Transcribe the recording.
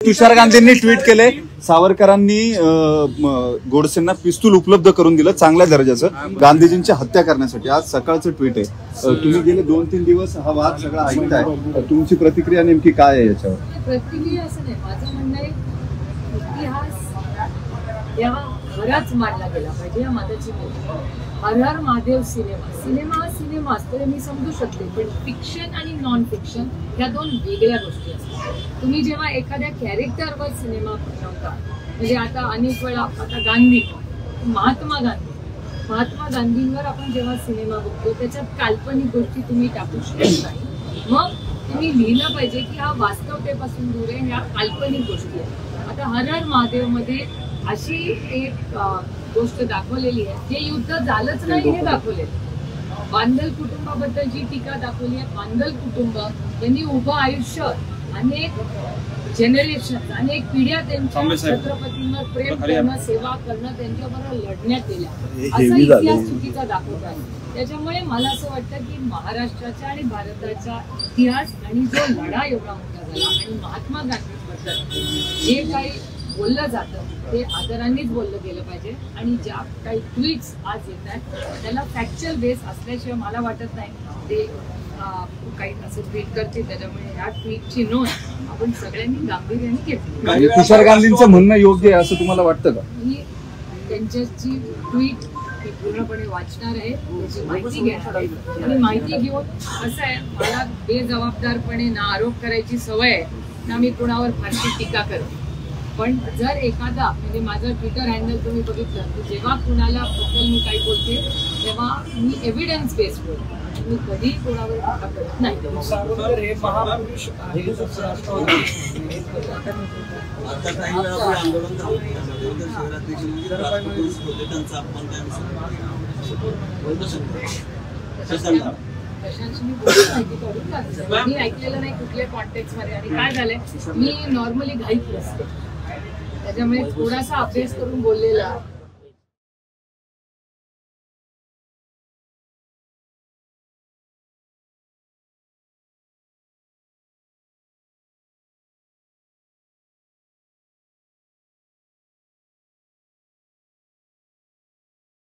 तुषार गांधींनी ट्विट केले, सावरकरांनी गोडसेंना पिस्तूल उपलब्ध करून दिलं चांगल्या दर्जाचं गांधीजींची हत्या करण्यासाठी. आज सकाळचं ट्विट आहे. तुम्ही गेले 2-3 दिवस हा वाद सगळा ऐकताय, तुमची प्रतिक्रिया नेमकी काय आहे याच्यावर? प्रतिक्रिया असं नाही, माझं म्हणणं आहे इतिहास या खराच मांडला गेला पाहिजे. या मताची हर हर महादेव सिनेमा हा सिनेमा असतो हे मी समजू शकते, पण फिक्शन आणि नॉन फिक्शन ह्या दोन वेगळ्या गोष्टी असतात. तुम्ही जेव्हा एखाद्या कॅरेक्टरवर सिनेमा बनवता, म्हणजे आता अनेक वेळा आता गांधी, महात्मा गांधींवर आपण जेव्हा सिनेमा बघतो त्याच्यात काल्पनिक गोष्टी तुम्ही टाकू शकत नाही. मग तुम्ही लिहिलं पाहिजे की हा वास्तवतेपासून दूर आहे, ह्या काल्पनिक गोष्टी आहेत. आता हर हर महादेव मध्ये अशी एक गोष्ट दाखवलेली आहे जे युद्ध झालंच नाही हे दाखवले. बांधल कुटुंबाबद्दल जी टीका दाखवली आहे, बांधल कुटुंब त्यांनी उभं आयुष्य अनेक जनरेशन अनेक पिढ्या त्यांच्या छत्रपतींवर प्रेम करणं, सेवा करणं, त्यांच्याबरोबर लढण्यात केल्या, असा इतिहास चुकीचा दाखवत आहे. त्याच्यामुळे मला असं वाटतं की महाराष्ट्राचा आणि भारताचा इतिहास आणि जो लढा एवढा मोठा झाला आणि महात्मा गांधींबद्दल जे काही बोललं जातं ते आदरानेच बोललं गेलं पाहिजे. आणि ज्या काही ट्विट्स आज येत आहेत त्याला फॅक्च्युअल बेस असल्याशिवाय मला वाटत नाही ते काही असं ट्विट करते. त्याच्यामुळे ह्या ट्विटची नोंद आपण सगळ्यांनी गांभीर्याने घेतली. तुषार गांधींचं म्हणणं योग्य आहे असं तुम्हाला वाटतं का? मी त्यांच्याची ट्विट मी पूर्णपणे वाचणार आहे, त्याची माहिती घेणार आहे आणि माहिती घेऊन असं आहे, मला बेजबाबदारपणे ना आरोप करायची सवय आहे ना मी कुणावर फारशी टीका करते. पण जर एखादा म्हणजे माझं ट्विटर हँडल तुम्ही बघितलं की जेव्हा कुणाला बद्दल मी काही बोलते तेव्हा मी एव्हिडन्स बेस्ड बोलते, मी कधी कोणावर टीका करत नाही. प्रशांतशी मी बोलून माहिती काढून लागते, मी ऐकलेलं नाही कुठल्या कॉन्टेक्स्ट मध्ये. आणि काय झालंय, मी नॉर्मली घाईत नसते, त्याच्यामुळे थोडासा अभ्यास करून बोललेला